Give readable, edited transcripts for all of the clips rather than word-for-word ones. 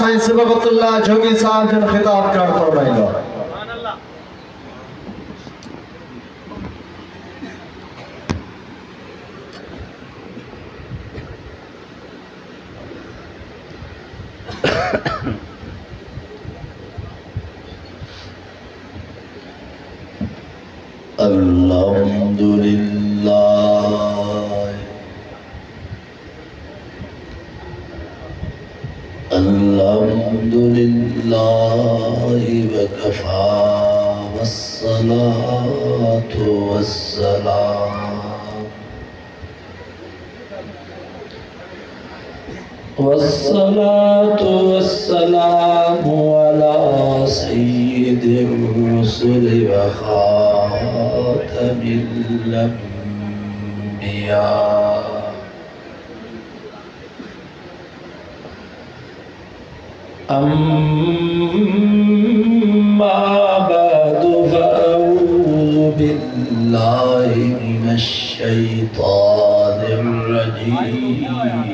साईं सबकतुल्लाह जोगी साहब जन खिताब कर फरमाइलो। अल्हम्दुलिल्लाह अल्हम्दुलिल्लाह वकफा वस्सलातु वस्सलामु अला सय्यिदिर रुसुलि व खातमिल अंबिया अम्मा बअदु फअऊज़ु बिल्लाहि मिनश शैतानिर रजीम।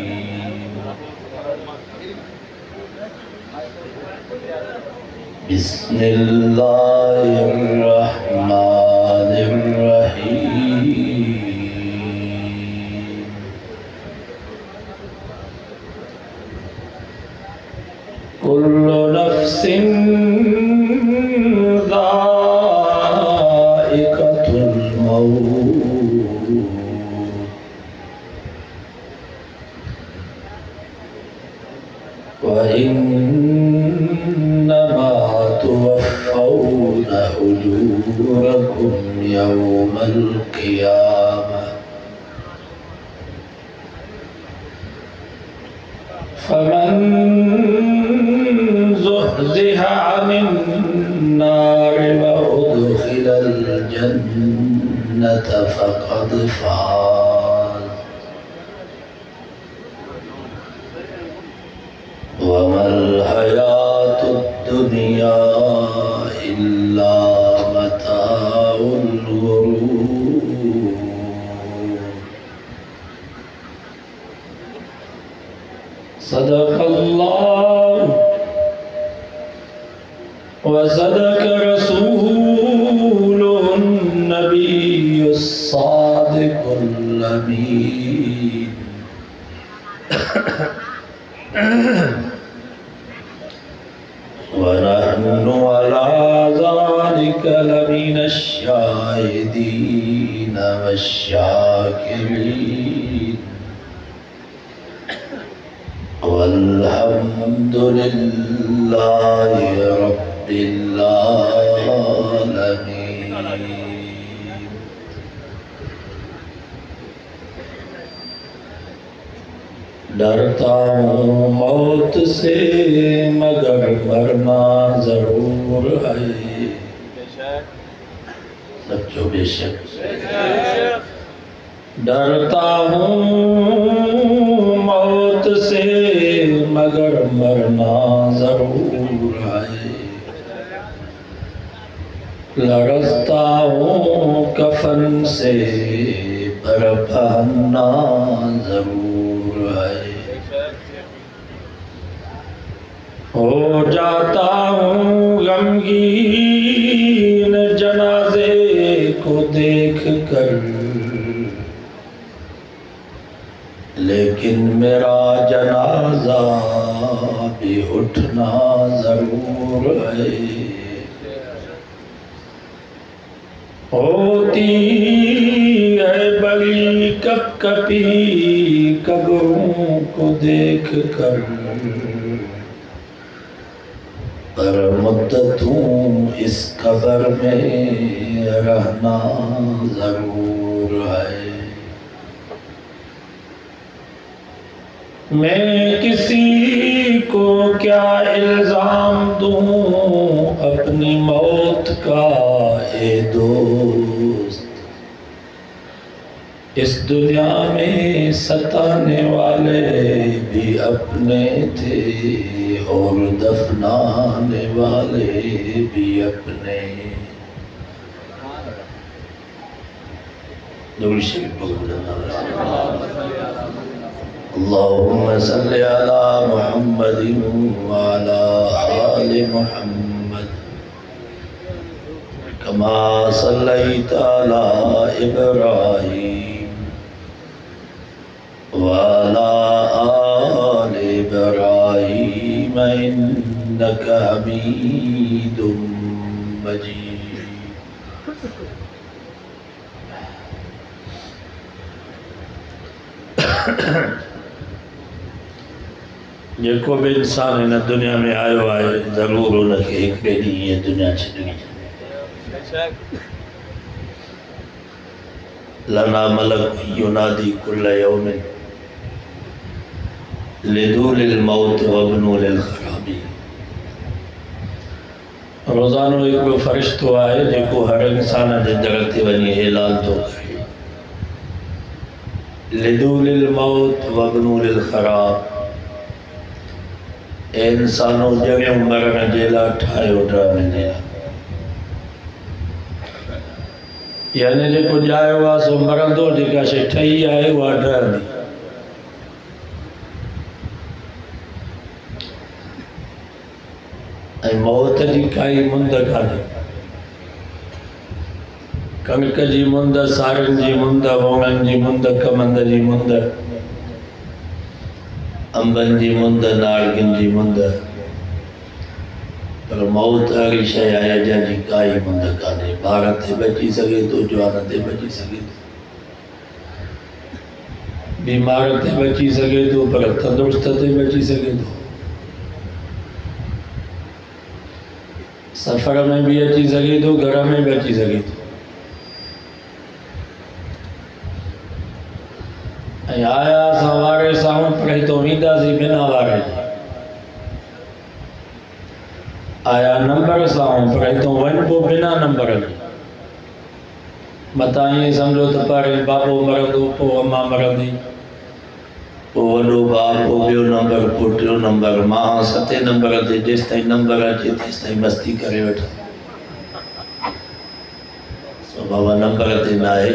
बिस्मिल्लाहिर्रहमानिर्रहीम। कुल्लु नफ्सिन ज़ाइक़तुल मौत व इन्नमा तुवफ़्फ़ौना उजूरकुम यौमल क़ियामह फमन ज़ुहज़िहा अनिन नारि व उद्खिलल जन्नत फ़क़द फ़ाज़ वमल हयातुद दुनिया इल्ला मताउल गुरूर। सदक़ल्लाह व सदक़ रसूलुहुन नबियुस सादिक़ुल अमीन। व नहनु अला ज़ालिका लमिनश शाहिदीन वश्शाकिरीन वल्हम्दुलिल्लाहि रब्बिल आलमीन। डरता हूँ मौत से मगर मरना जरूर है। सच्चो बेशक डरता हूँ मौत से मगर मरना जरूर है। लरज़ता हूँ कफन से पर पहनना जरूर है। हो जाता हूँ गमगीन जनाजे को देख कर, लेकिन मेरा जनाजा भी उठना जरूर है। होती है बड़ी कपकपी कब्रों को देख कर, पर मुद्दतों इस कब्र में रहना जरूर है। मैं किसी को क्या इल्जाम दूं अपनी मौत का ए दोस्त। इस दुनिया में सताने वाले भी अपने थे और दफनाने वाले भी अपने। अल्लाहुम्मा सल्ली अला मुहम्मद मुहम्मद वाला आले मुहम्मद कमा सल्लैता अला इब्राहीम वाला आले इब्राहीम इन्नका हमीदुम मजीद। जेको भी इंसान इन दुनिया में आयो आहे ज़रूर उनखे हिकिड़े ॾींहुं ये दुनिया छॾणी। लना मलक युनादी कुल्ल यौमिन लिदूलिल मौत वब्नुलिल खराबी। रोज़ानो हिकिड़ो फ़रिश्तो आहे जेको हर इंसान जे दर ते वञी ऐलान थो करे लिदूलिल मौत वब्नुलिल खराब। ए इंसानों जॻहियूं मरण जे लाइ ठाहियो ड्रामे जे लाइ। यानी जेको ॼायो आहे सो मरंदो, जेका शइ ठही आहे उहा डरंदी। ऐं मौत जी काई मुंद कान्हे। कणिक जी मुंद, सारियुनि जी मुंद, वोंगनि जी मुंद, कमंद जी मुंद, अंबनि जी मुंद, नारगिन जी मुंद, पर मौत अहिड़ी शइ आहे जंहिंजी काई मुंद कान्हे। ॿार ते बची सघे थो, जवान ते बची सघे थो, बीमार ते बची सघे थो, पर तंदुरुस्त ते बची सघे थो। सफ़र में भी अची सघे थो, घर में भी अची सघे थो। ऐं आया असां वारे सां परे तो वेंदासीं बिना वारे। आया नंबर सां परे तो वञिबो बिना नंबर जे। मतां ईअं सम्झो त पहिरीं बाबो मरंदो, पोइ अम्मा मरंदी, पोइ वॾो भाउ, पोइ ॿियो नंबर, पोइ टियों नंबर, मां सतें नंबर ते। जेसिताईं नंबर अचे तेसिताईं मस्ती करे वठ। सो बाबा नंबर ते न आहे।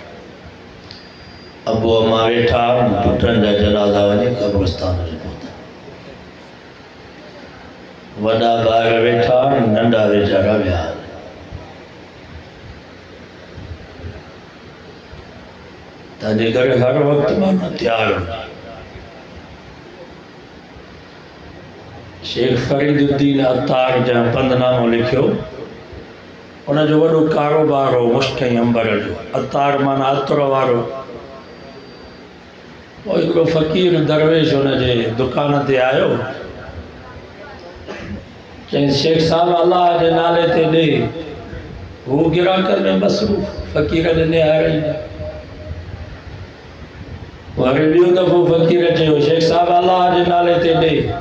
अबू अम्मा वेठा, पुटनि जा जनाज़ा वञी क़ब्रिस्तान में पहुता। वॾा ॿार वेठा, नंढा वीचारा विया। तंहिंजे करे हर वक़्तु माण्हू तयारु हुजे। शेख फरीदुद्दीन अत्तार जंहिं पंधनामो लिखियो, उनजो वॾो कारोबार हो मुश्क ऐं अंबर जो। अत्तार माना अतर वारो। पोइ हिकिड़ो फ़क़ीर दरवेश हुनजे दुकान ते आयो, चई शेख साहब अल्लाह जे नाले ते ॾे। हू गिराकनि में मसरूफ़, फ़क़ीर ॾिने हारे ई न। वरी ॿियो दफ़ो फ़क़ीर चयो शेख साहब अल्लाह जे नाले ते ॾे।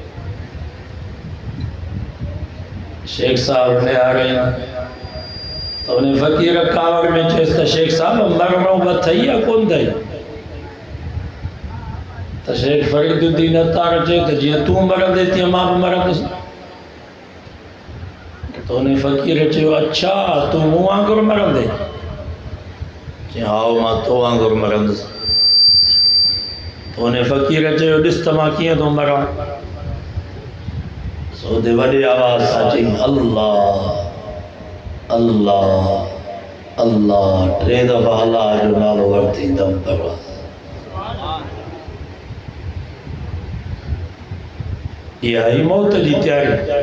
शेख साहब निहारे ई न। त उन फ़क़ीर कावड़ में चयसि त शेख साहब मरणो बि अथई या कोन अथई? त शेख फरीदुद्दीन अत्तार चए त जीअं तूं मरंदे तीअं मां बि मरंदुसि। त उन फ़क़ीर चयो अच्छा तूं मूं वांगुरु मरंदे? चई हा मां तो वांगुरु मरंदुसि। त उन फ़क़ीर चयो ॾिस त मां कीअं थो मरां। सो दे वॾे आवाज़ सां चई अल्लाह अल्लाह अल्लाह। 3 दफ़ा अल्लाह जो नालो वरितई दम पर। इहा ई मौत जी तयारी।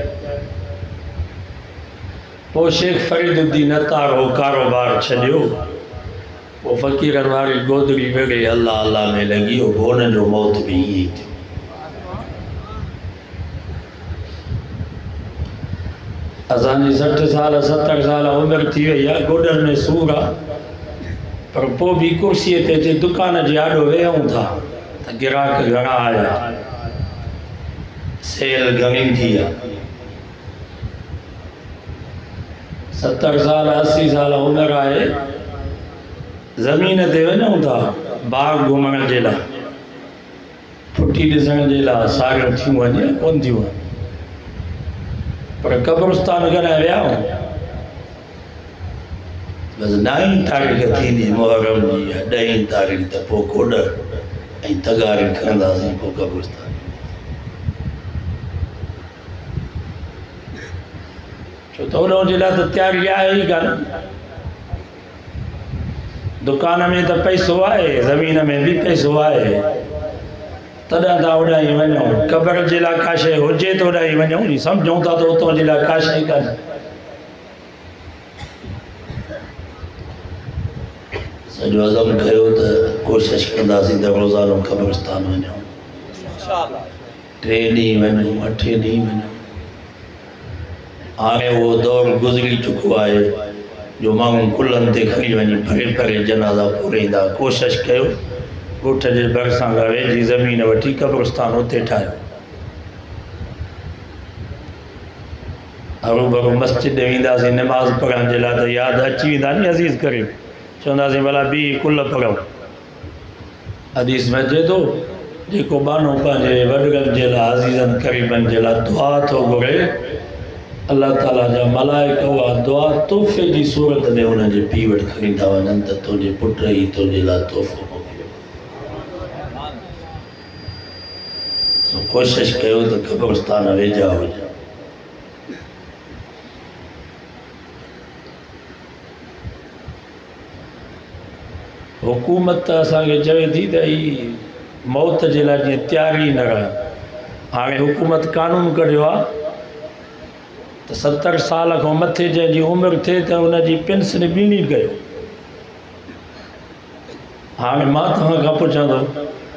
पोइ शेख फरीदुद्दीन अत्तार हो कारोबार छॾियो। पोइ फ़क़ीरनि वारी गोदड़ी वेड़े अल्लाह अल्लाह में लॻी वियो। हुन जो मौत बि ईअं ई थियो। असांजी 60 साल 70 साल उमिरि थी वई आहे, गोॾनि में सूर आहे, पर पोइ बि कुर्सीअ ते अची दुकान जे आॾो वेहूं था त गिराक घणा आया, सेल घणी थी आहे। 70 साल 80 साल उमिरि आहे, ज़मीन ते वञूं था बाग घुमण जे लाइ, फुटी ॾिसण जे लाइ, साॻियूं थियूं वञे कोन थियूं वञनि, पर क़ब्रिस्तान कॾहिं विया आहियूं? बसि 9 तारीख़ थींदी मुहर्रम जी या 10 तारीख़ त पोइ गोॾ ऐं तगारी खणंदासीं पोइ क़ब्रिस्तान। छो तो उन जे लाइ त तयारी आहे ई कान। दुकान में त पैसो आहे, ज़मीन में भी पैसो आहे, तॾहिं था उॾाई वञूं। क़बर जे लाइ का शइ हुजे त उॾाई वञूं नी, सम्झूं था त उतां जे लाइ का शइ कान्हे। सॼो अज़म कयो त कोशिशि कंदासीं त रोज़ानो क़ब्रिस्तान वञूं, 3 ॾींहं वञूं, 8 ॾींहं वञूं। हाणे उहो दौर गुज़री चुको आहे जो माण्हू कुलनि ते खणी वञी परे परे जनाज़ा पूरींदा। कोशिशि कयो ॻोठ जे भरिसां खां वेझी ज़मीन वठी क़ब्रिस्तान उते ठाहियो। हरू भरू मस्जिद वेंदासीं नमाज़ पढ़ण जे लाइ त यादि अची वेंदा नी अज़ीज़ करे, चवंदासीं भला ॿी कुल पढ़ूं। हदीस में अचे थो जेको बानो पंहिंजे वॾनि जे लाइ अज़ीज़नि क़रीबनि जे लाइ दुआ थो घुरे, अल्लाह ताला जा मलाइका उहा दुआ तोहफ़े जी सूरत में उनजे पीउ वटि खणींदा वञनि त तुंहिंजे पुट ई तुंहिंजे लाइ तोहफ़ो मोकिलियो। सो कोशिशि कयो त क़ब्रिस्तान वेझा हुजनि। हुकूमत असांखे चवे थी त ही मौत जे लाइ जीअं तयारी न रहे। हाणे हुकूमत कानून कढियो आहे त 70 साल खां मथे जंहिंजी उमिरि थिए त उनजी पेंशन ॿीणी कयो। हाणे मां तव्हां खां पुछां थो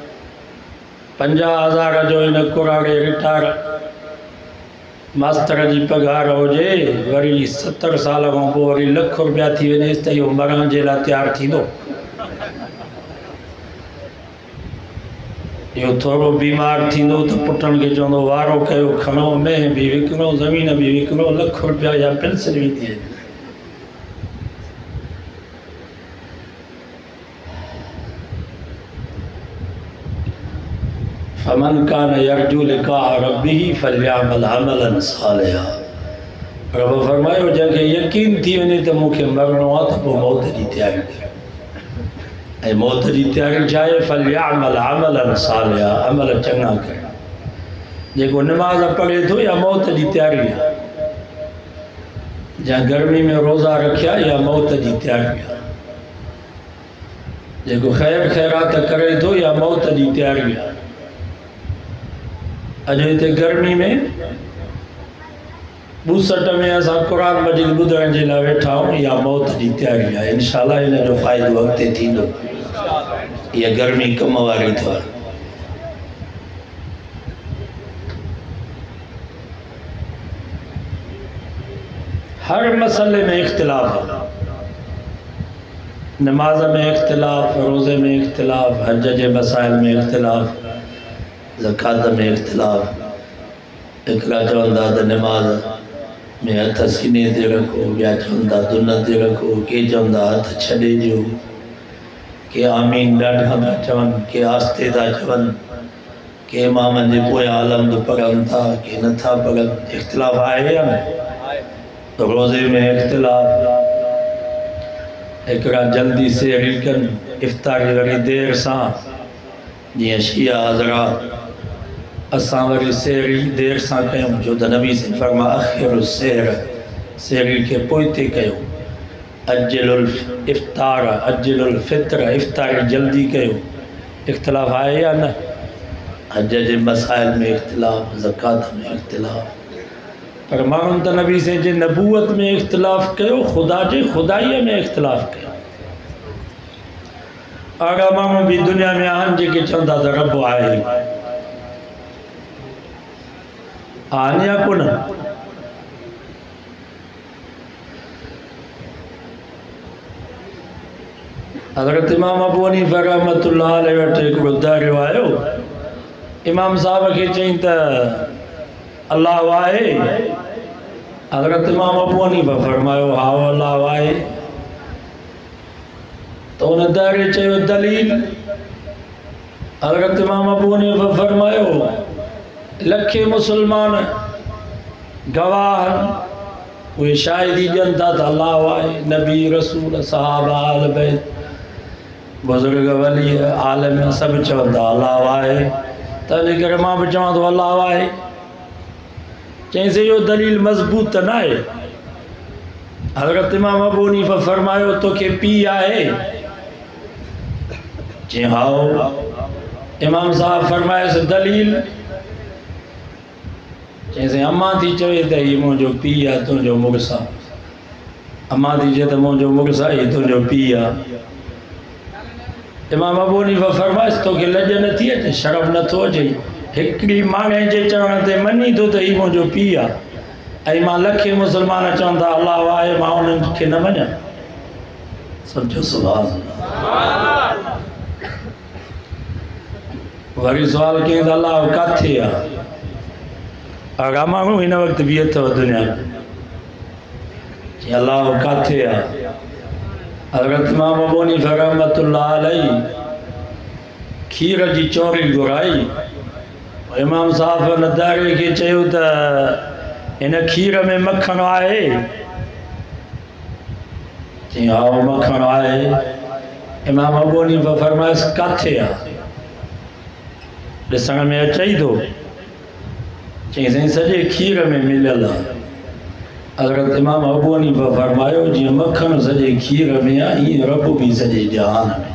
50,000 जो हिन कुराड़े रिटायर मास्टर जी पघार हुजे, वरी 70 साल खां पोइ वरी लख रुपया थी वञेसि त इहो मरण जे लाइ तयारु थींदो? इहो थोरो बीमार थींदो त पुटनि खे चवंदो वारो कयो, खणो, मेंह बि विकिणो, ज़मीन बि विकिणो, लख रुपया या पेंशन बि थी वञे। फमन कान यरजू लिक़ाअ रब्बिही फलयअमल अमलन सालिहा। रब फरमायो जंहिंखे यकीन थी वञे त मूंखे मरणो आहे त पोइ मौत जी तयारी करे। ऐं मौत जी तयारी छा आहे? फलयअमल अमलन सालिहा, अमल चङा करे। जेको नमाज़ पढ़े थो या मौत जी तयारी आहे, जंहिं गर्मी में रोज़ा रखिया या मौत जी तयारी आहे, जेको ख़ैर ख़ैरात करे थो या मौत जी तयारी आहे। अॼु हिते गर्मी में 62 में असां क़ुरान मजीद ॿुधण जे लाइ वेठा आहियूं, या मौत जी तयारी आहे। इंशाअल्लाह हिन जो फ़ाइदो अॻिते थींदो। इहा गर्मी कम वारी अथव। हर मसले में इख्तिलाफ़ आहे। नमाज में इख्तिलाफ़, रोज़े में इख्तिलाफ़, हज जे मसाइल में इख्तिलाफ़, ज़कात में इख्तिलाफ़। हिकिड़ा चवंदा त नमाज में हथ सीने ते रखो, ॿिया चवंदा दुन ते रखो, के चवंदा हथ छॾे ॾियो, के आमीन ॾाढा था चवनि, के आस्ते था चवनि, के इमामनि जे पोयां अलहम्द पढ़नि था, के नथा पढ़नि। इख्तिलाफ़ आहे या न? रोज़े में इख्तिलाफ़। हिकिड़ा जल्दी सेहरी कनि, इफ़्तारी वरी देरि सां, जीअं शिया हज़रात। असां वरी सेहरी देरि सां कयूं, छो त नबी से फरमा अख़िर सेहर, सेहरी खे पोइ ते कयो। अज्जिलुल इफ़्तार, अज्जिलुल फ़ित्र, इफ़्तारी जल्दी कयो। इख्तिलाफ़ आहे या न? हज जे मसाइल में इख्तिलाफ़, ज़कात में इख्तिलाफ़। पर माण्हुनि त नबी से जे नबूअत में इख्तिलाफ़ कयो, ख़ुदा जे ख़ुदाईअ में इख्तिलाफ़ कयो। अहिड़ा माण्हू बि दुनिया में आहिनि जेके चवंदा त रब आहे, आहिनि या कोन? हज़रत इमाम अबू हनीफ़ा रहमतुल्लाह अलैहि वटि हिकिड़ो दाइरो आयो। इमाम साहब खे चई त अल्लाह आहे? हज़रत इमाम अबू हनीफ़ा फरमायो हा अल्लाह आहे। तो उन दाइरे चयो दलील? हज़रत इमाम अबू हनीफ़ा फरमायो लखे मुसलमान गवाह उहे शाहिदी ॾियनि था त अल्लाह आहे। नबी, रसूल, सहाबा, आल बैत, बुज़ुर्ग, वली, आलिम सभु चवंदा अल्लाह आहे। तंहिंजे करे मां बि चवां थो अल्लाह आहे। चईंसि इहो दलील मज़बूत त न आहे। हज़रत इमाम अबू हनीफ़ा फरमायो तो के पी आहे? जी हाओ। इमाम साहब फरमाए से दलील? जैसे अम्मा थी चवे त ही मुंहिंजो पी आहे तुंहिंजो मुड़ुसु आहे। अम्मा थी चए त मुंहिंजो मुड़ुसु आहे ही तुंहिंजो पी आहे। इमाम अबू हनीफ़ा फरमाए तोखे लॼ नथी अचे, शर्म नथो अचे? हिकिड़ी मांगे जे चवण ते मञी थो त ही मुंहिंजो पी आहे ऐं मां लखे मुसलमान चवनि था अल्लाह आहे, मां उन्हनि खे न मञा? सम्झो सुभान अल्लाह। वरी सुवाल कई त अल्लाह किथे आहे? अॻा माण्हू हिन वक़्तु बि अथव दुनिया में। अल्लाह किथे आहे? हज़रत इमाम अबू हनीफ़ा रहमतुल्लाह अलैहि खीर जी चोरी घुराई। इमाम साहब नदारे खे चयो त हिन खीर में मक्खन आहे? चई हा मक्खन आहे। इमाम अबू हनीफ़ा फरमायस किथे आहे? ॾिसण में अचे थो? चई साईं सॼे खीर में मिलियल आहे। हज़रत इमाम अबू हनीफ़ा फरमायो जीअं मक्खन सॼे खीर में आहे ईअं रब भी सॼे जहान में।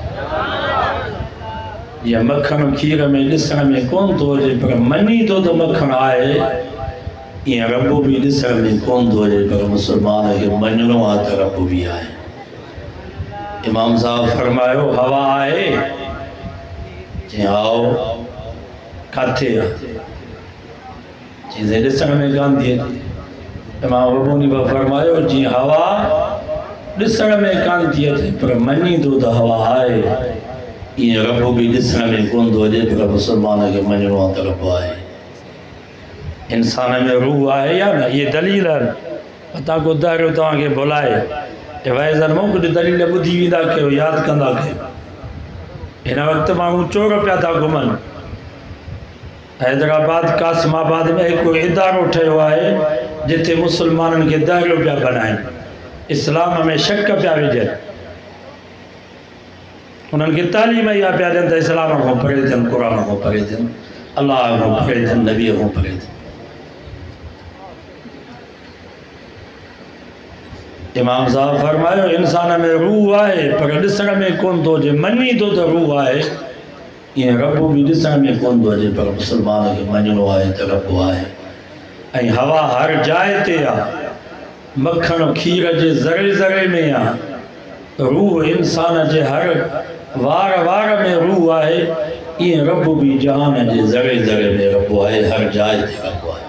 जीअं मक्खन खीर में ॾिसण में कोन थो अचे पर मञी थो त मक्खन आहे, ईअं रब भी ॾिसण में कोन थो अचे पर मुसलमान खे मञिणो आहे त रब भी आहे। इमाम साहब फरमायो हवा आहे? चई आओ। किथे आहे? चई ॾिसण में कान थी अचे। इमाम अबू हनीफ़ा फरमायो जी हवा ॾिसण में कान थी अचे पर मञी थो त हवा आहे, ईअं रब भी ॾिसण में कोन थो अचे पर मुसलमान खे मञिणो आहे त रब आहे। इंसान में रूह आहे या न? ये दलील आहिनि। पता को दायरो तव्हांखे भुलाए वाइज़नि मां कुझु दलील ॿुधी वेंदा कयो, यादि कंदा कयो। हिन वक़्तु माण्हू चोर पिया था घुमनि। हैदराबाद कासिमाबाद में हिकु इदारो ठहियो आहे जिथे मुसलमाननि खे दायरो पिया बनाइनि, इस्लाम में शक पिया विझनि। उन्हनि खे तालीम इहा पिया ॾियनि त इस्लाम खां परे थियनि, क़ुर खां परे थियनि, अल्लाह खां परे थियनि, नबीअ खां परे थियनि। इमाम साहब फरमायो इंसान में रूह आहे पर ॾिसण में कोन थो अचे। मञी थो त रूह आहे, ईअं रब भी ॾिसण में कोन थो अचे पर मुसलमान खे मञिणो आहे त रब आहे। ऐं हवा हर जाइ ते आहे, मक्खन खीर जे ज़रे ज़रे में आहे, रूह इंसान जे हर वार वार में रूह आहे, ईअं रब भी जहान जे ज़रे ज़रे में रब आहे, हर जाइ ते रब आहे।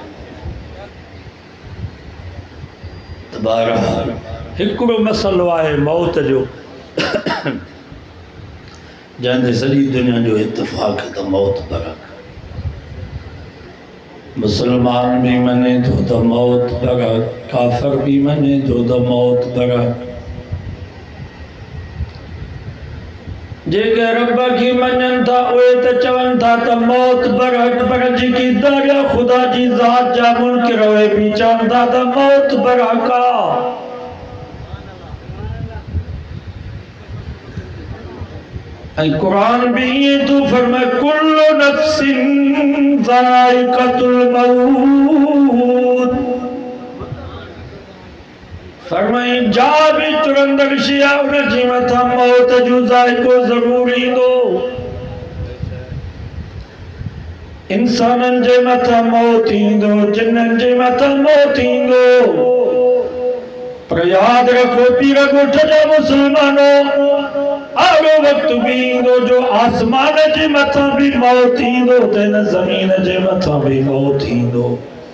त बहरहाल हिकिड़ो मसइलो आहे मौत जो जंहिंते सॼी दुनिया जो इत्तिफ़ाक़ है त मौत बरक। मुसलमान भी मने तो त मौत बरक, काफ़िर भी मने तो त मौत बरक। जेके रब खे मञनि था उहे त चवनि था त मौत बरक, पर जेकी दरिया ख़ुदा जी ज़ात जा मुनकिर उहे भी चवनि था त मौत बरक आहे। ऐं कुरान भी ये तो फरमाए कुल्लु नफ्सिन ज़ाइक़तुल मौत। फरमाए जा भी तुरंदड़ शइ आहे उन जे मथां मौत जो ज़ाइक़ो ज़रूर ईंदो। इंसाननि जे मथां मौत ईंदो, जिन्ननि जे मथां मौत ईंदो। पर यादि रखो पीर ॻोठ जा मुसलमानों, अहिड़ो वक़्तु भी ईंदो जो आसमान जे मथां भी मौत ईंदो त हिन ज़मीन जे मथां भी मौत ईंदो।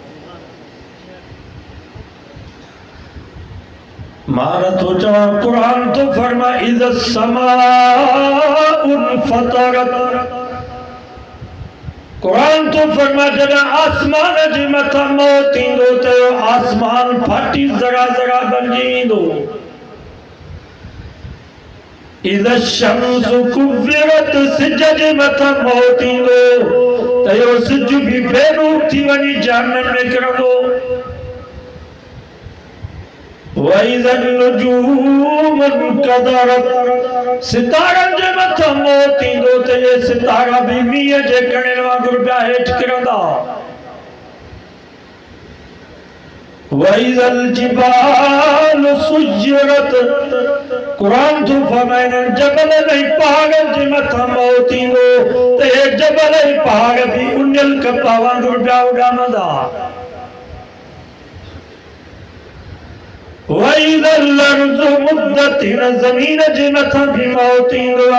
मां नथो चवां, क़ुरान तो फरमाए इज़ा समाउन फतरत। कुरान तो फरमाए जॾहिं आसमान जे मथां मौत ईंदो त आसमान फाटी ज़रा ज़रा बणिजी वेंदो। इज़ा शम्सु कुव्विरत, सिज जे मथां मौत ईंदो त इहो सिज भी बेनूर थी वञी जहन्नम में किरंदो। वइज़ा नुजूम कदरत, सितारनि जे मथां मौत ईंदो त इहे सितारा भी मींहं जे कणनि वांगुरु पिया हेठि किरंदा। वइज़ल जिबाल सुज्जिरत कुरान तो फरमाए जबल नहीं पहाड़ जे मथा मौतींदो ते जबल पहाड़ भी उन्नल कपावा गुरडा उडामदा वइज़ल अर्ज़ मुद्दत ज़मीन जे मथा भी मौतींदो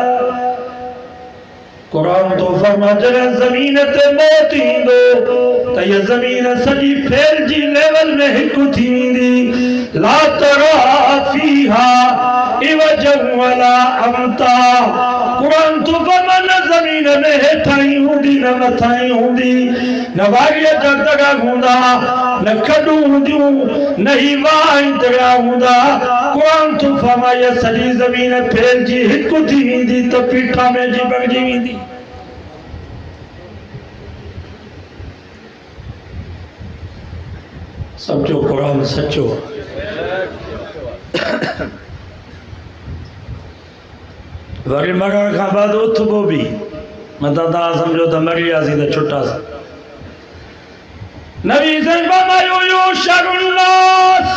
कुरान तो फरमा जॾहिं ज़मीन ते मौत ईंदो त इहा ज़मीन सॼी फैलिजी लेवल में हिकु थी वेंदी ला तरा फीहा इवजन वला अमता कुरान तो फरमा न ज़मीन में हेठां ई हूंदी न मथां ई हूंदी न वारीअ जा दगा हूंदा न खॾूं हूंदियूं न ही वाह दगा हूंदा कुरान तो फरमा इहा सॼी ज़मीन फैलिजी हिकु थी वेंदी त पीठा में जी बणिजी वेंदी समझो कुरान सचो वरी मरण खां बाद उथबो भी मता तव्हां समझो त मरी वियासीं त छुटासीं नबी से फरमायो यो शरुन्नास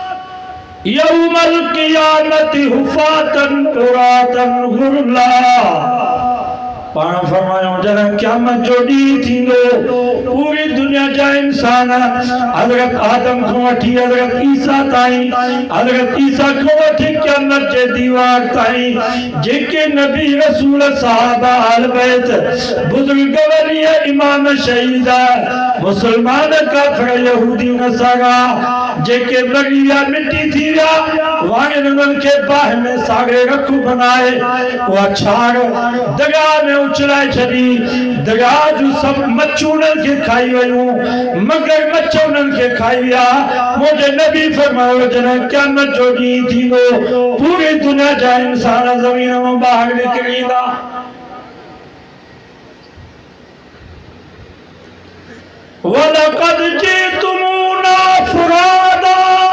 यौमल क़ियामति हुफातन उरातन गुरला पाण फरमायो जॾहिं क़यामत जो ॾींहुं थींदो पूरी दुनिया जा इंसान हज़रत आदम खां वठी हज़रत ईसा ताईं हज़रत ईसा खां वठी क़यामत जे दीवार ताईं जेके नबी रसूल सहाबा अहल बैत बुजुर्ग वली इमाम शहीद मुसलमान काफिर यहूदी नसारा जेके मरी विया मिटी थी विया वाणे उन्हनि खे बाहि में साॻे रख बनाए उहा छाड़ दगा में उछलाए छॾी दगा जूं सभु मच्छूं उन्हनि खे खाई वयूं मगर मच्छ उन्हनि खे खाई विया मुंहिंजे नबी फरमायो जॾहिं क़यामत जो ॾींहुं थींदो पूरी दुनिया जा इंसान ज़मीन मां ॿाहिरि निकिरी ईंदा वलक़द जीतुमूना फुरादा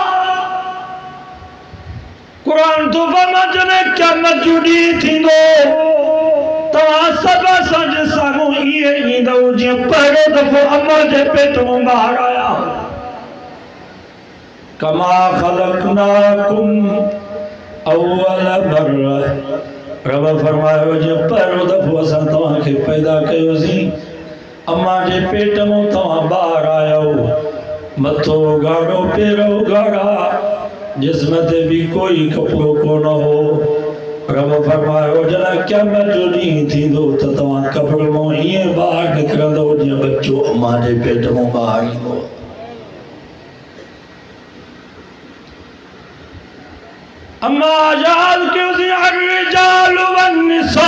कुरान तो फरमा जॾहिं क़यामत जो ॾींहुं थींदो तव्हां सभु असांजे साम्हूं ईअं ईंदव जीअं पहिरियों दफ़ो अम्मा जे पेट मां ॿाहिरि आया कमा ख़लक़नाकुम अव्वल मर्रा रब फरमायो जीअं पहिरियों दफ़ो असां तव्हांखे पैदा कयोसीं अम्मा जे पेट मां तव्हां ॿाहिरि आयो मथो गाढ़ो पेरो गाढ़ा जिस्म ते भी कोई कपिड़ो कोन हो रब फरमायो जॾहिं क़यामत जो ॾींहुं थींदो त तव्हां कपिड़े मां ईअं ॿाहिरि निकिरंदव जीअं बच्चो अम्मा जे पेट मां ॿाहिरि ईंदो अम्मा याद कयोसीं अर्रिजाल वन्निसा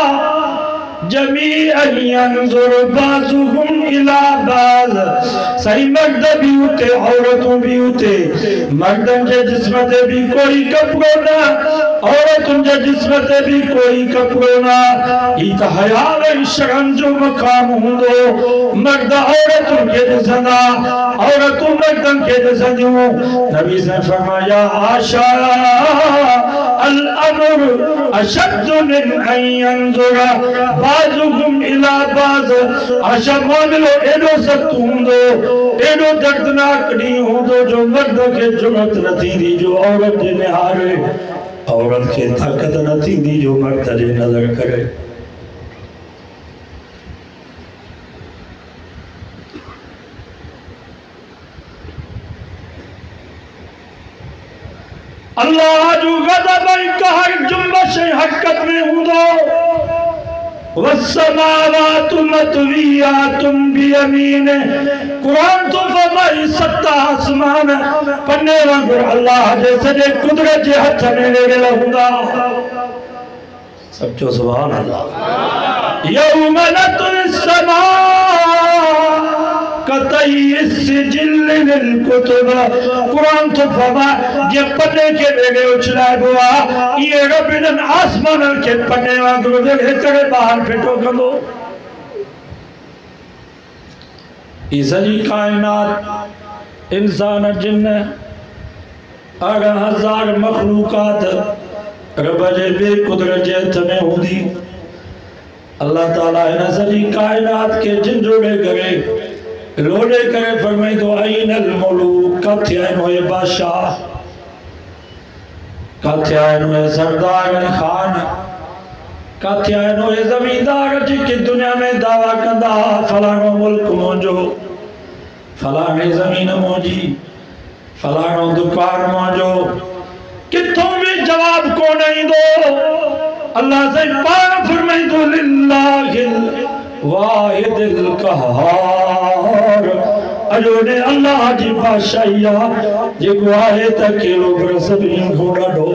जमीअन यंजुर बाज़ुहुम इला बाज़ सही मर्द भी उते औरतों भी उते मर्दन जे जिस्म ते भी कोई कपड़ो ना औरतुन जे जिस्म ते भी कोई कपड़ो ना ई त हया ऐं शर्म जो मकाम हूंदो मर्द औरतुन खे ॾिसंदा औरतूं मर्दन खे ॾिसंदियूं नबी से फरमाया आशा अल अमर अशद मिन अन यंजुर बाज़ुहुम इला बाज़ आशा मामलो एॾो सख़्त हूंदो एॾो दर्दनाक ॾींहुं हूंदो जो मर्द खे जुरत न थींदी जो औरत जे निहारे औरत खे ताक़त न थींदी जो मर्द जे नज़र करे अल्लाह जो गज़ब ऐं कहर जुम्बश हरकत में हूंदो वस्समावातु मतवियातुम बियमीन कुरान तो फरमाई सत आसमान पन्ने वांगुरु अल्लाह जे सॼे कुदरत जे हथ में वेड़ियल हूंदा सचो सुभान अल्लाह यौम नतुस समा कुरान तो फरमा जे पन्ने के वेड़े उछलाइबो आहे इहे रब इन्हनि आसमाननि खे पन्ने वांगुरु वेड़े करे ॿाहिरि फिटो कंदो ई सॼी काइनात इंसान जिन 18,000 मखलूकात रब जे बेकुदरत जे हथ में हूंदी अल्लाह ताला इन सॼी काइनात खे झिंझोड़े करे लोडे करे फरमाई तो आइनल मुलूक कथे आए बादशाह कथे आए सरदार खान कथे आए जमींदार जिनके दुनिया में दावा कंदा फलानो मुल्क मुंजो फलानी जमीन मुंजी फलानो दुकान मुंजो किथों भी जवाब कोन ईंदो अल्लाह से पाक फरमाई तो लिल्लाहिल वाहिदिल कहहार अजोने अल्लाह जी बादशाहिया जेको आहे त केड़ो पर सभिनी खां ॾाढो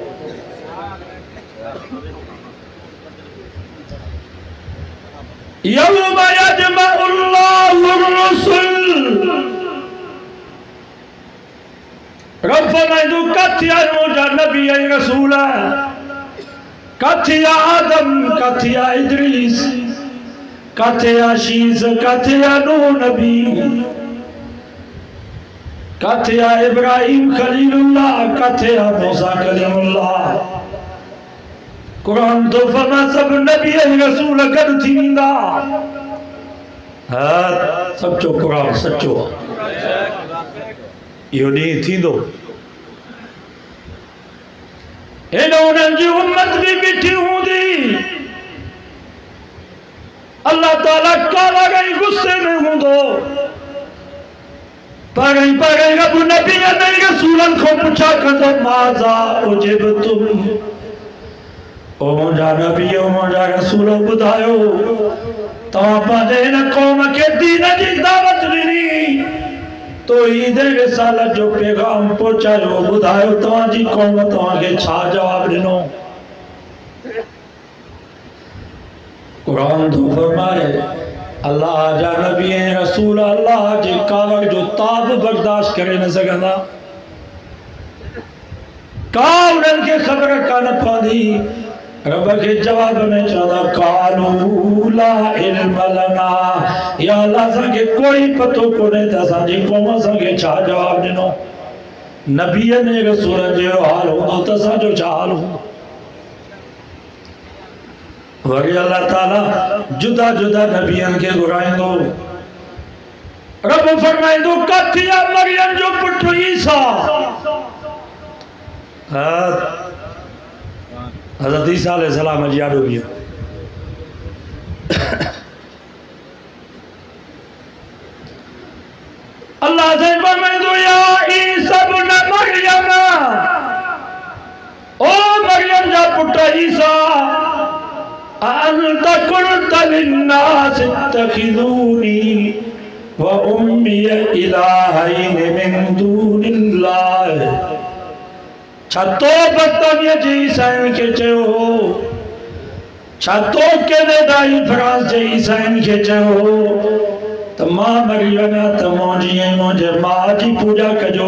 यौम यजमउल्लाहुर रुसूल रब फरमाइंदो कथिया मुंहिंजा नबी ऐं रसूल कथिया आदम कथिया इदरीस कथिया शीस कथिया नूह नबी कथिया इब्राहिम खलीलुल्लाह कथिया मूसा कलीमुल्लाह कुरान तो फरमा सब नबी ऐं रसूल गॾु थी वेंदा हा सचो कुरान सचो इहो ॾींहुं थींदो हेॾो उन्हनि जी उम्मत भी बीठी हूंदी अल्लाह ताला काला गई गुस्से में हूंदो पर रब नबी ने रसूलन को पुछा कंदो माज़ा उजिबतुम ओ मुंहिंजा नबी ओ मुंहिंजा रसूल ॿुधायो तव्हां पंहिंजे हिन क़ौम खे दीन जी दावत ॾिनी तो ईद रिसालत जो पैगाम पहुंचायो बुधायो तवाजी कौम तवाके छा जवाब दिनो कुरान तो फरमाए अल्लाह जा नबी ऐं रसूल अल्लाह जे कावड़ जो ताब बर्दाश्त करे न सघंदा का उन्हनि खे ख़बर कान पवंदी रब के जवाब में चवंदा कालू ला इल्म लना या अल्लाह असांखे कोई पतो कोन्हे त असांजी क़ौम असांखे छा जवाब ॾिनो नबीअ ने रसूल जो हाल हूंदो त असांजो छा हाल हूंदो वरी अल्लाह ताला जुदा जुदा नबियनि खे घुराईंदो रब फरमाईंदो कथिया मरियम जो पुटु ईसा हज़रत ईसा अलैहिस्सलाम जी आॾो बियो अल्लाह से फरमाईंदो या ईसा इब्न मरियम ओ मरियम जा पुट ईसा अंत कुल्त लिन्नास इत्तखिज़ूनी व उम्मी इलाहैन मिन दूनिल्लाह छतो बतनिया जी ईसाइन के चयो छतो के दाई फ्रांस जे ईसाइन के चयो त मां मरी वञा त मुंहिंजे मां जी पूजा कजो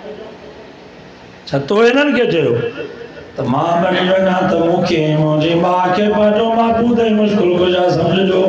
छतो इन्हनि खे चयो त मां मरी वञा त मूंखे मुंहिंजी मां खे पंहिंजो माबूद ऐं मुश्किल गुज़ार सम्झो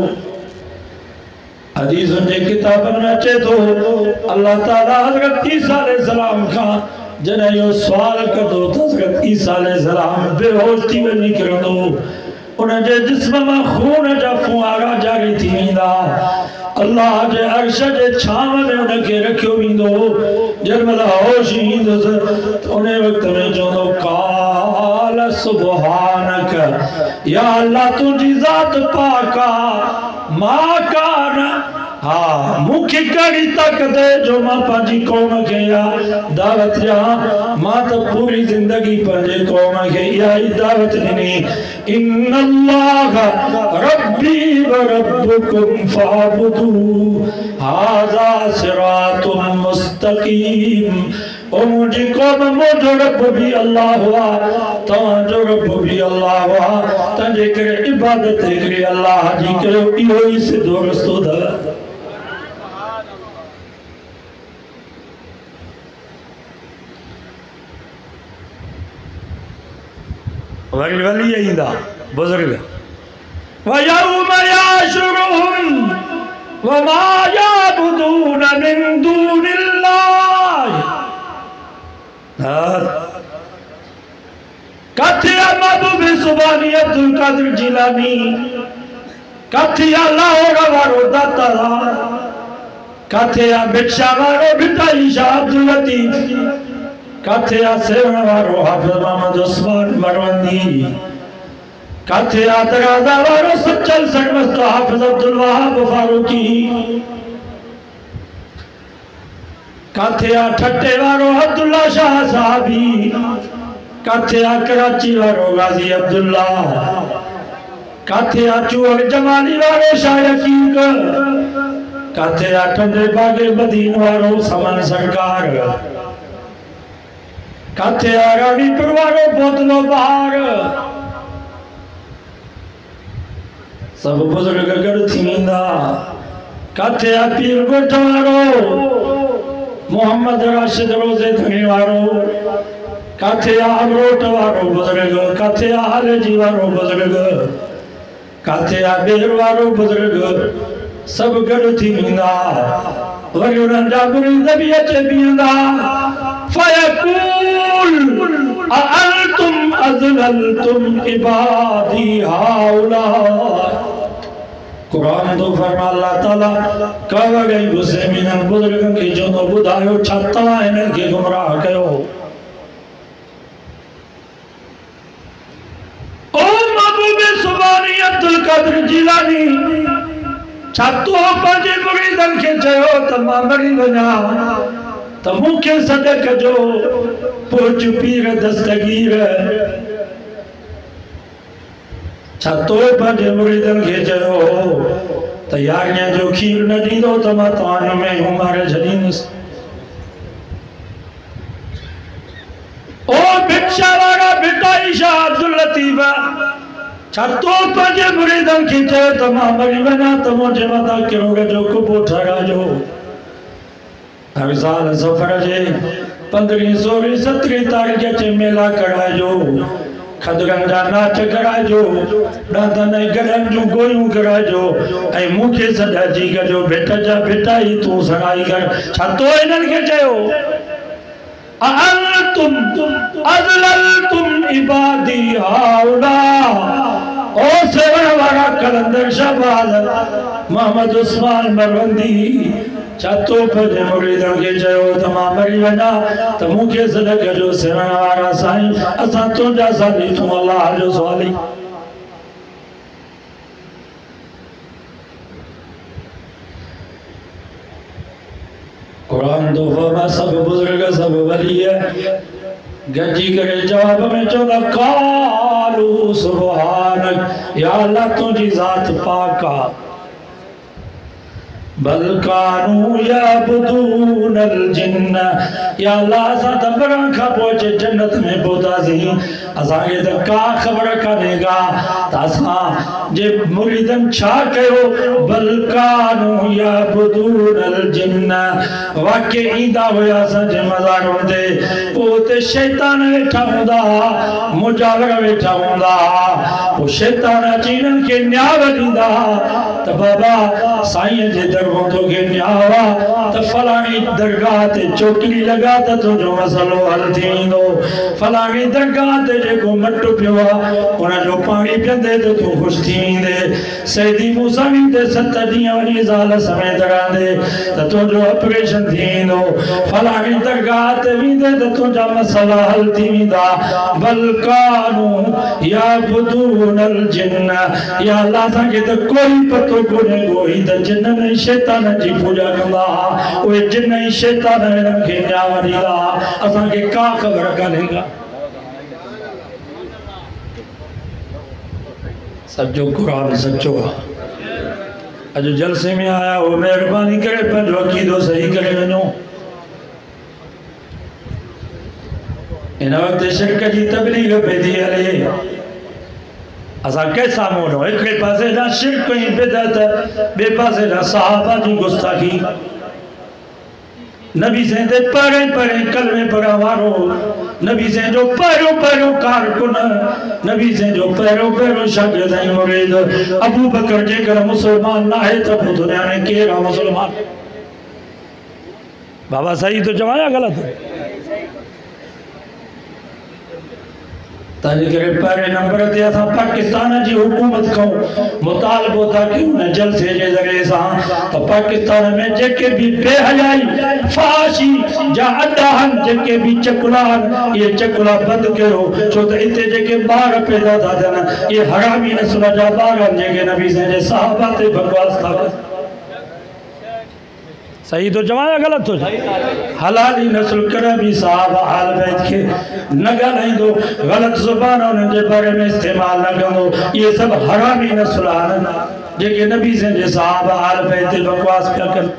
हदीसुनि जे किताबनि में अचे थो अल्लाह ताला हज़रत ईसा अलैहिस्सलाम खां जॾहिं इहो सुवाल कंदो त हज़रत ईसा अलैहिस्सलाम बेहोश थी वञी किरंदो उनजे जिस्म मां खून जा फुआरा जारी थी वेंदा अल्लाह जे अर्श जे छांव में उनखे रखियो वेंदो जंहिंमहिल होश ईंदुसि त उन वक़्त में चवंदो काल सुबहानक या अल्लाह तुंहिंजी ज़ात पाक आहे मां कान हाँ मुख्य कड़ी ताकत है जो मां पंहिंजी कौम खे दावत ॾियां मां त पूरी जिंदगी पंहिंजे कौम खे इहा ई दावत ॾिनी इन्नल्लाह रब्बी व रब्बुकुम फअबुदू हाज़ा सिरातुन मुस्तकीम ओ मुंहिंजी कौम मुंहिंजो रब भी अल्लाह हुआ तव्हांजो रब भी अल्लाह हुआ तंहिंजे करे इबादत हिकिड़े अल्लाह जी कयो इहो ई सिधो रस्तो अथव वरी वली ईंदा बुजुर्ग वयौम याशुरुहुम वमा याबुदून मिन दूनिल्लाह कथिया महबूब सुबानी अब्दुल कादिर जिलानी कथिया लाहौर वारो दाता काथे आ भिक्षा वारो भिटाई शाह अब्दुल लतीफ, काथे आ सेवन वारो हाफिज मोहम्मद उस्मान मरवंदी, काथे आ दराजा वारो सच्चल सरमस्त हाफिज अब्दुल वहाब फारूकी, काथे आ ठट्टे वारो अब्दुल्ला शाह साहबी, काथे आ कराची वारो गाजी अब्दुल्ला, काथे आ चूअर जमाली वारो शाह यकीक, काथे आ ठंडे बागे मदीन वारो समन सरकार, काथे आ रानीपुर वारो बोतलो बहार, सब बुजुर्ग गड़ थींदा, काथे आ पीर गोठ वारो मोहम्मद राशिद रोजे धनी वारो, काथे आ अमरोट वारो बुजुर्ग, काथे आ हालेजी वारो बुजुर्ग, काथे आ बेर वारो बुजुर्ग, सब गड़ थींदा वरी उन्हनि जा मुरीद बि अचे बीहंदा, फयकूल अअंतुम अज़ललतुम इबादी हाउला। कुरान तो फरमा अल्लाह ताला कह गई मुस्लिमीन बुजुर्गन खे जो ॿुधायो छा तव्हां हिननि खे गुमराह कयो। ओ महबूब सुबानी अब्दुल कादिर जिलानी, छा तो पंहिंजे मुरीदनि खे चयो त मां मरी वञा त मूंखे सॾ कजो, पोच पीर दस्तगीर, छा तो पंहिंजे मुरीदनि खे चयो त यारियां जो खीर न ॾींदो त मां तव्हां में उमारे छॾींदुसि। ओ भिक्षा वारा भिटाई शाह अब्दुल लतीफ, छा तो पंहिंजे मुरीदनि खे चयो त मां मरी वञा त मुंहिंजे मथां किरोड़ जो कुबो ठहिराइजो। हर साल सफ़र जे 15, 16, 17 तारीख़ ते मेला कराइजो, खदरनि जा नाच कराइजो, ॾांदनि ऐं गॾनि जूं गोरियूं कराइजो ऐं मूंखे सॾ अची कजो भिट जा भिटाई तूं सगाई कर। छा तो हिननि खे चयो अअंतुम अज़ललतुम इबादी हाउला। ओ सेवन वारा कलंदर शहबाज मोहम्मद उस्मान मरवंदी, छा तो पंहिंजे मुरीदनि खे चयो त मां मरी वञा त मूंखे सॾ कजो सेवन वारा साईं, असां तुंहिंजा साली तूं अलाह जो सवाली। कुरान तो फरमा सब बुजुर्ग सब वली गजी करे जवाब में चवंदा कालू सुभानक, या अल्लाह तुंहिंजी ज़ात पाक आ, बल कानू यअबुदूनल जिन्न, या अल्लाह असां त मरण खां पोइ अचे जन्नत में पहुतासीं, असांखे त का ख़बर कान्हे का त असां जे मुरीदनि छा कयो। बल कानू यअबुदूनल जिन्न, वाक़ई ईंदा हुया असांजे मज़ारुनि ते, पोइ उते शैतान वेठा हूंदा, मुजावर वेठा हूंदा, पोइ शैतान अची हिननि खे न्याव ॾींदा त बाबा साईं जे दरबार तोखे न्याव आहे त फलाणी दरगाह ते चोकरी लॻा त तुंहिंजो मसइलो हल थी वेंदो, फलाणी दरगाह ते जेको मटु पियो आहे उनजो पाणी पीअंदे त तूं ख़ुशि थी वेंदे, सैदी मूसावी ते 7 ॾींहं वञी ज़ाल समेत रहंदे त तुंहिंजो ऑपरेशन थी वेंदो, फलाणी दरगाह ते वेंदे त तुंहिंजा मसइला हल थी वेंदा। बल कानू यअबुदूनल जिन्न, या अल्लाह असांखे त कोई पतो कोन्हे कोई त जिन्ननि ऐं शैतान जी पूॼा कंदा, उहे जिन्न ऐं शैतान हिननि खे न्याव ॾींदा, असांखे का ख़बर कान्हे का। सचो कुरान सचो आहे। अॼु जलसे में आया हो, महिरबानी करे पंहिंजो अक़ीदो सही करे वञो। हिन वक़्तु शिरक जी तबलीग पई थी हले, असां कंहिंसां मोड़ो, हिकिड़े पासे ॾांहुं शिरक ऐं बिदअत, ॿिए पासे ॾांहुं सहाबा जी गुस्ताखी। नबी से ते परे कलमे पढ़ण वारो, नबी से जो पहिरियों कारकुन, नबी से जो पहिरियों शागिर्द ऐं मुरीद अबू बकर जेकर मुसलमान न आहे त पोइ दुनिया में केरु आहे मुसलमान? बाबा सही तो चवां या ग़लति? पहिरें नंबर ते असां पाकिस्तान जी हुकूमत खां मुतालबो था कि उन जलसे जे ज़रिए सां त पाकिस्तान में जेके भी बेहयाई फाशी जा अड्डा आहिनि, जेके भी चकुला आहिनि, ये चकुला बंदि कयो। छो त हिते जेके ॿार पैदा था थियनि ये हरामी नस्ल जा ॿार आहिनि जेके नबी जे सहाबा ते बकवास था कनि। सही तो जवाब या गलत तो हलाली नस्ल करे भी साहबा आल बैत के न ॻाल्हाईंदो, गलत ज़ुबान उन्हनि जे बारे में इस्तेमाल न कंदो। ये सब हरामी नस्ल आहिनि जेके नबी जे साहबा आल बैत ते बकवास पिया कनि।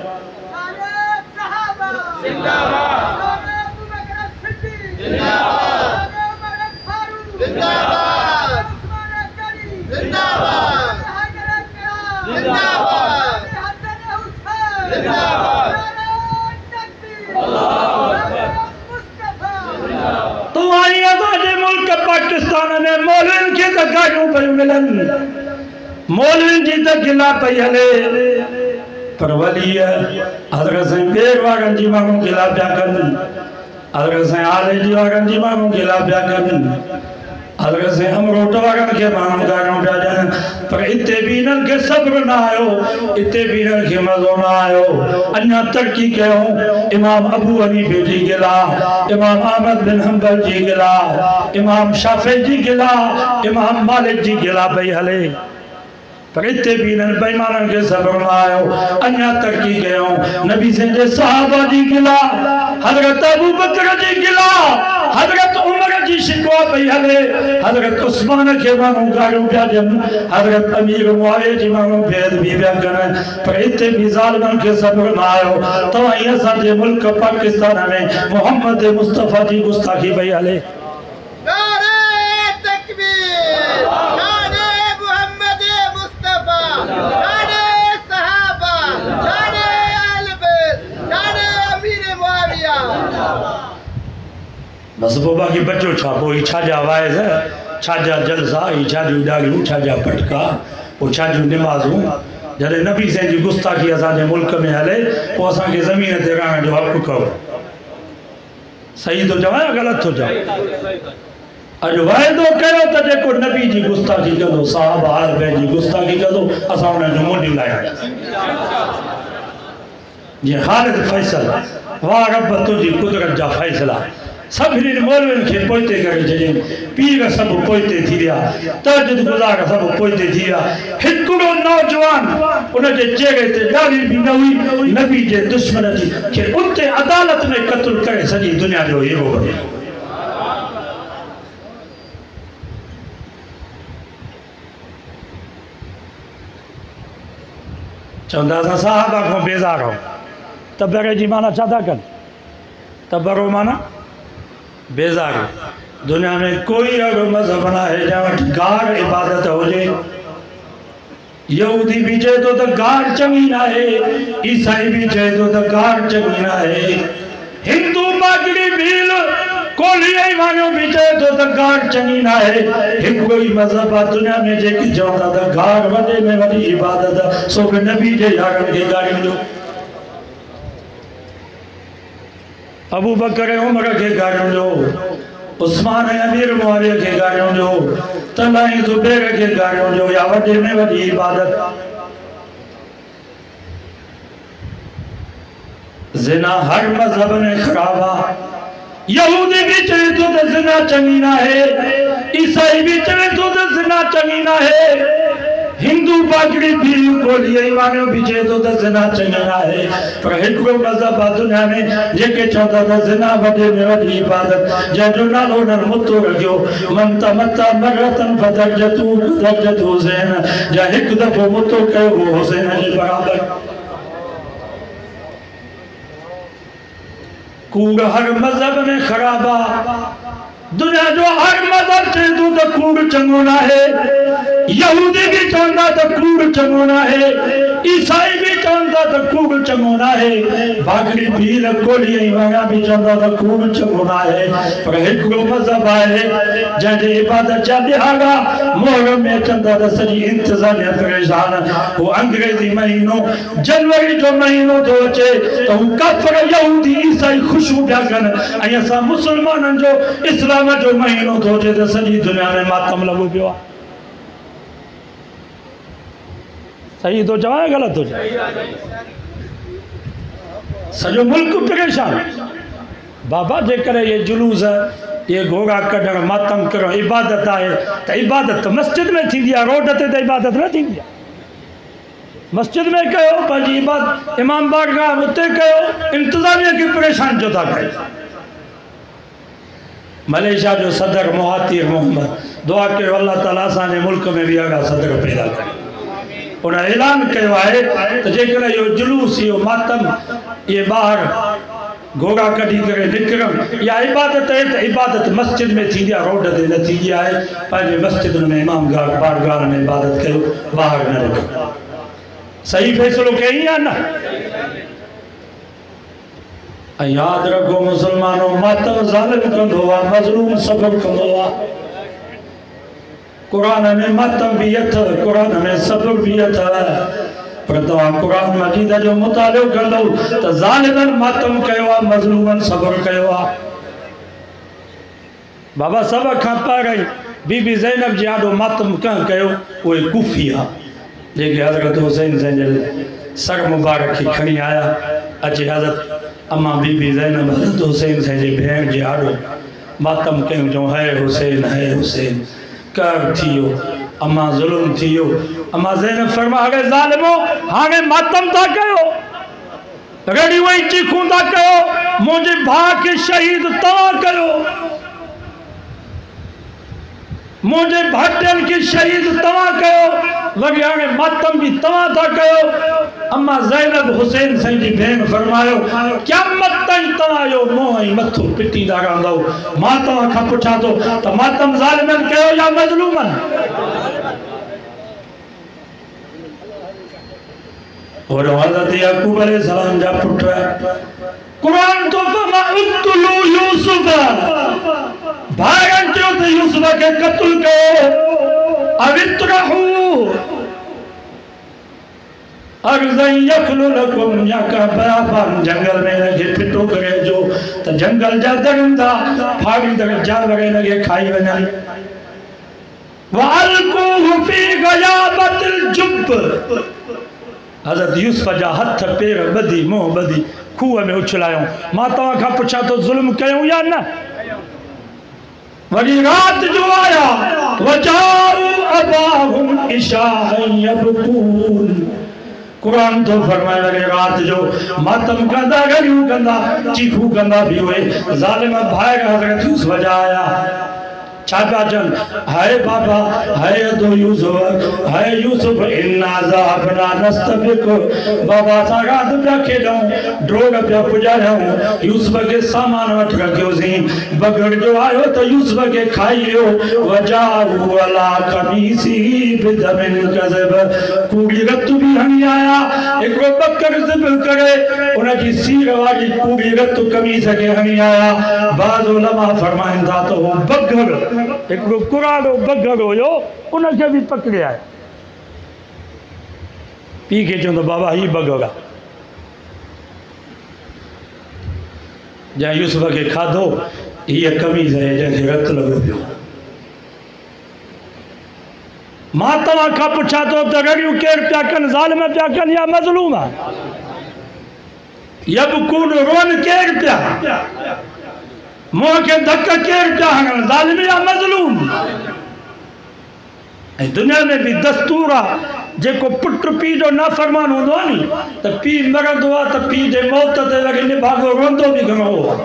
तुम्हारी आज़ादी मुल्क पाकिस्तान में मौलविन के तो गाड़ियों पर मिलन, मौलविन जी तो गिला पई हले, पर वली हज़रत से बेर वागन जी मांगू गिला पिया कन, हज़रत से आले जी वागन जी मांगू गिला पिया कन, हज़रत से अमरोट वागन के मांगू गाड़ियों पिया जन। पर इते भी इन्हनि खे सब्र न आयो, इते भी इन्हनि खे मज़ो न आयो। अञा तरक़ी कयूं, इमाम अबू हनीफे जी गिला, इमाम अहमद बिन हंबल जी गिला, इमाम शाफी जी गिला, इमाम मालिक जी गिला पई हले, पर इते भी इन्हनि बेईमाननि खे सब्र न आयो। अञा तरक़ी कयूं, नबी जे सहाबा जी गिला, हज़रत अबू बकर जी गिला, हज़रत उमर जी शिकवा पई हले, हज़रत उस्मान के माण्हू गाड़ियों पिया ॾियनि, हज़रत अमीर मुआविया जी माण्हू बेअदबी पिया कनि, पर इते भी ज़ालिमनि खे सब्र न आयो। तव्हां ही असांजे मुल्क पाकिस्तान में मोहम्मद मुस्तफ़ा जी गुस्ताखी पई हले। बस वो बाकी बच्चों छा पोइ छा जा वाइज़, छा जा जलसा, छा जूं ॾाढ़ियूं, छा जा पटका, पोइ छा जूं निमाज़ूं। जॾहिं नबी जी गुस्ताखी असांजे मुल्क में हले पोइ असांखे ज़मीन ते रहण जो हक़ कयो। सही तो चवां या ग़लति तो चवां? अॼु वाइदो कयो त जेको नबी जी गुस्ताखी कंदो, साहबा आल बैत जी गुस्ताखी कंदो, असां उन्हनि जो मुंडियूं लाहींदासीं। जीअं ख़ालिद फैसल, वाह रब तुंहिंजी कुदरत जा फ़ैसला, सभिनी मौलविन खे पोइते करे छॾियईं, पीर सभु पोइते थी विया, तहज्जुद गुज़ार सभु पोइते थी विया। हिकिड़ो नौजवान उनजे चेहरे ते ॾाढ़ी बि न हुई, नबी जे दुश्मन जी खे उते अदालत में क़त्ल करे सॼी दुनिया जो हीरो बणियो। चवंदा असां साहबा खां बेज़ार आहियूं। तबरे जी माना छा था कनि? तबरो माना बेज़ार। दुनिया में कोई अहिड़ो मज़हब न आहे जंहिं वटि गार इबादत हुजे। यहूदी भी चए तो गार चङी न आहे, ईसाई भी चए तो गार चङी न आहे, हिंदू बागड़ी भील कोली मानियो भी चए तो गार चङी न आहे। हिकिड़ो ई मज़हब आहे दुनिया में जेकी चवंदा त गार वॾे में वॾी इबादत, सो बि नबी जे यारनि खे गारियूं ॾियो। अबू बकर उमर के गाड़ियों जो, उस्मान अमीर मुआविया के गाड़ियों जो, तलाई जुबैर के गाड़ियों जो, या वॾे में वॾी इबादत। ज़िना हर मज़हब में ख़राब आहे। यहूदी भी चवे तो ज़िना चङी न आहे, ईसाई भी चवे तो ज़िना चङी न आहे, हिंदू बागड़ी भी कोली मानियो भी चए तो ज़िना चङी न आहे। पर हिकिड़ो मज़हब आहे दुनिया में जेके चवंदा त ज़िना वॾे में वॾी इबादत, जंहिंजो नालो उन्हनि मुतो रखियो, मन तमत्ता मरतन फदरजतू दरजत हुसैन, जंहिं हिकु दफ़ो मुतो कयो हो हुसैन जे बराबरि। कूड़ हर मज़हब में ख़राब आहे। दुनिया जो हर मज़हब चए तो कूड़ चङो न आहे। यहूदी भी चवंदा त कूड़ चङो न आहे, ईसाई भी चवंदा चंदा तो कूड़ चङो न आहे भागड़ी भील कोली ऐं वणा बि चवंदा त कूड़ चङो न आहे पर हिकिड़ो मज़हब आहे जंहिंजे इबादत जा ॾिहाड़ा मोहर में चंदा त सॼी इंतिज़ामिया परेशान वो अंग्रेज़ी महीनो जनवरी जो महीनो थो अचे त हू काफ़िर यहूदी ईसाई ख़ुशियूं पिया कनि ऐं असां मुस्लमाननि जो इस्लाम जो महीनो थो अचे त सॼी दुनिया में मातम लॻो पियो आहे सही तो चवां ग़लति थो चवां सॼो मुल्क परेशान बाबा जेकर ये जुलूस ये घोड़ा कढण मातम करण इबादत आहे त इबादत मस्जिद में थींदी आहे रोड ते त इबादत न थींदी आहे मस्जिद में कयो पंहिंजी इबादत इमाम बारगाह उते कयो इंतज़ामिया खे परेशान जो था कयो मलेशिया जो सदर मुहातिर मोहम्मद दुआ कयो अल्लाह ताला असांजे मुल्क में बि अहिड़ा सदर पैदा करे उन ऐलान किया है तो जेकर यो जुलूस यो मातम ये बाहर घोड़ा कढी करे निकरण या इबादत है तो इबादत मस्जिद में थी रोड ते न थी है पंहिंजे मस्जिद में इमाम बारगाह में इबादत कयो बाहर न निकरो सही फैसलो कई या न याद रखो मुसलमानों मातम ज़ालिम कंदो आहे मज़लूम सब्र कंदो आहे कुरान में मातम भी अथव कुरान में सब्र भी अथव पर तव्हां कुरान मजीद जो मुतालो कंदो त ज़ालिमन मातम कयो आहे मज़लूमन सब्र कयो आहे बाबा सब खां पहिरीं बीबी ज़ैनब जी ॾाढो मातम कंहिं कयो उहे कूफी आहे जेके हज़रत हुसैन जंहिंजे सर मुबारक खे खणी आया अचे हज़रत अम्मा बीबी ज़ैनब हज़रत हुसैन जी भेण जे ॾाढो मातम कयूं चऊं है हुसैन कर थियो अम्मा जुल्म थियो अम्मा ज़ैनब फरमा अरे ज़ालिमो हाणे मातम था कयो रड़ी वही चीखूं था कयो मुझे भाउ के शहीद तव्हां कयो मुझे भाटियन के शहीद तव्हां कयो वरी हाणे मातम भी तव्हां था कयो अम्मा ज़ैनब हुसैन साईं जी भेण फरमायो क़यामत ताईं तव्हां जो मुंहुं ऐं मथो पिटींदा रहंदव मां तव्हां खां पुछां थो त मातम ज़ालिमन कयो या मज़लूमन और हज़रत याकूब अलैहिस्सलाम जा पुट कुरान तो फरमा उक्तुलू यूसुफ भाइरनि चयो त यूसुफ खे क़त्ल कयो अवित्रहू अर्ज़न यखलु लकुम या का बयाबान जंगल में लगे पिटो करे जो त जंगल जा दरिंदा फाड़ी दर जानवर लगे खाई वञनि वअल्कुहु फी गयाबतिल जुब हज़रत यूसुफ जा हथ पेर बधी मुंहुं बधी खूह में उछलायूं मां तव्हां खां पुछां थो ज़ुल्म कयूं या न वरी रात जो आया वजाऊ अबाहुम इशाअन यबकून कुरान तो फरमाए लगे रात जो मातम कंदा गड़ियूं कंदा चीखू कंदा भी हुए ज़ालिम भाई हज़रत यूसुफ जा आया छापाचन हाय बाबा हाय दो यूसुफ हाय यूसुफ इन्ना ज़ाबना नस्तबिक बाबा सागात पे खेलूं ड्रोग पे पुजाऊं यूसुफ के सामान वठ रखियोसी बगड़ जो आयो तो यूसुफ के खाइयो वजाऊ वाला कमीसी बिदमिन कज़ब कूड़ी रत भी हणी आया एको बकर ज़िब करे उन जी सीर वाली कूड़ी रत कमीज के हणी आया बाज़ उलमा फरमाइंदा तो वो बगर एक कुराड़ो बगर हो उनके भी पकड़े आए पी के चो बाबा ही बगर जहाँ यूसुफ के खाधो ये कमीज है जैसे रत लगो पियो मां तव्हां खां पुछां थो त रड़ियूं केर पिया कनि ज़ालिम पिया कनि या मज़लूम यबकून रोन केर पिया मुंह के धक केर पिया हणनि ज़ालिम या मज़लूम दुनिया में भी दस्तूर आहे जेको पुट पीउ जो नाफ़रमान हूंदो आहे नी त पीउ मरंदो आहे त पीउ जे मौत ते वरी निभागो रोंदो बि घणो आहे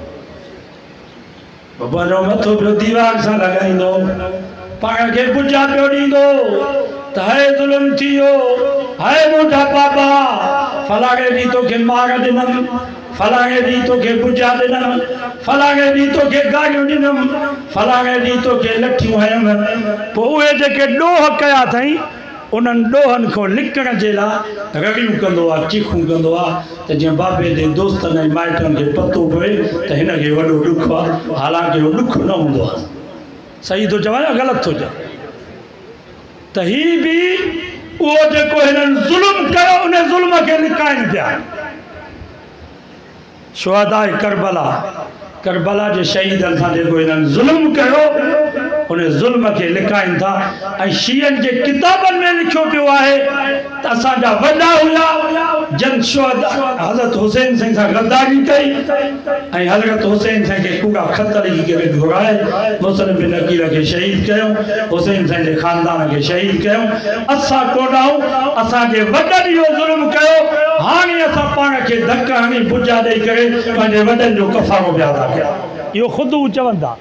बाबा जो मथो पियो दीवार सां लॻाईंदो पाण खे बुझा पियो ॾींदो त हाय ज़ुल्म थियो हाय मुंहिंजा बाबा फलाणे ॾींहुं तोखे मार ॾिनमि फलाणे ॾींहुं तोखे बुझा ॾिनमि फलाणे ॾींहुं तोखे गारियूं ॾिनमि फलाणे ॾींहुं तोखे लठियूं हयमि पोइ उहे जेके ॾोह कया अथई उन्हनि ॾोहनि खां लिकण जे लाइ रड़ियूं कंदो आहे, चीखूं कंदो आहे त जीअं बाबे जे दोस्तनि ऐं माइटनि खे पतो पए त हिनखे वॾो ॾुखु आहे, हालांकि उहो ॾुखु न हूंदो आहे। सही थो चवां या ग़लति थो चवां? त ही बि उहो जेको हिननि ज़ुल्म कयो उन ज़ुल्म खे लिकाइनि पिया। शुहदाए करबला जे शहीदनि सां जेको हिननि ज़ुल्म कयो उन ज़ुल्म खे लिकाइनि था। ऐं शीयनि जे किताबनि में लिखियो पियो आहे त असांजा वॾा हुया जन शुहदा हज़रत हुसैन साईं सां गद्दारी कई ऐं हज़रत हुसैन साईं खे कूड़ा ख़त लिखी करे घुराए मुस्लिम बिन अकील खे शहीद कयूं, हुसैन साईं जे ख़ानदान खे शहीद कयूं। असां कोन आहियूं, असांजे वॾनि इहो ज़ुल्म कयो, हाणे असां पाण खे धक हणी बुजा ॾेई करे पंहिंजे वॾनि जो कफ़ारो पिया था कयूं। इहो ख़ुदि हू चवनि था।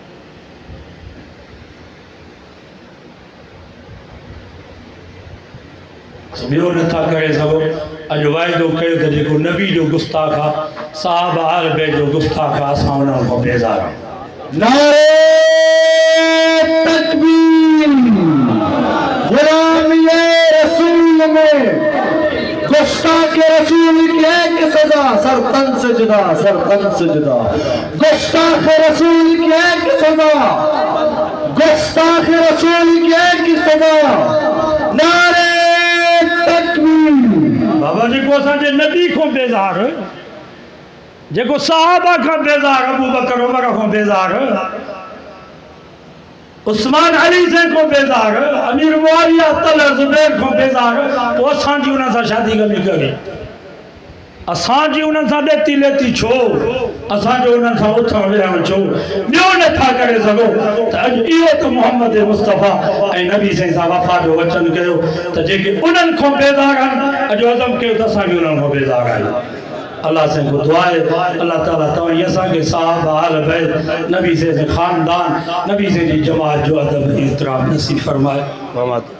ॿियो नथा करे सघो। अॼु वाइदो कयो त जेको नबी जो गुस्ताख आहे, साहब आल बैत जो गुस्ताख आहे, असां उन्हनि खां बेज़ार आहियूं। नारे तकबीर। गुलामी रसूल में गुस्ताख रसूल की एक सजा, सरतन से जुदा, सरतन से जुदा। गुस्ताख रसूल की एक सजा, गुस्ताख रसूल की एक सजा। नारे बाबा जेको असांजे नबी खां बेज़ार, जेको साहबा खां बेज़ार, अबू बकर उमर खां बेज़ार, उस्मान अली साईं खां बेज़ार, अमीर मुआविया तलहा ज़ुबैर खां बेज़ार, पोइ असांजी उन्हनि सां शादी कमी करे, असांजी उन्हनि सां ॾेती लेती छो, असांजो उन्हनि सां उथण वेहण छो? ॿियो नथा करे सघो त अॼु इहो त मोहम्मद मुस्तफ़ा ऐं नबी साईं सां वफ़ा जो वचन कयो त जेके उन्हनि खां बेज़ार आहिनि, अॼु अज़म कयो त असां बि उन्हनि खां बेज़ार आहियूं। अल्लाह साईं को दुआ आहे, अल्लाह ताला तव्हां असांखे साहब आल बैत, नबी साईं जे ख़ानदान, नबी साईं जी जमात जो अदब ऐं एहतराम नसीब फरमाए।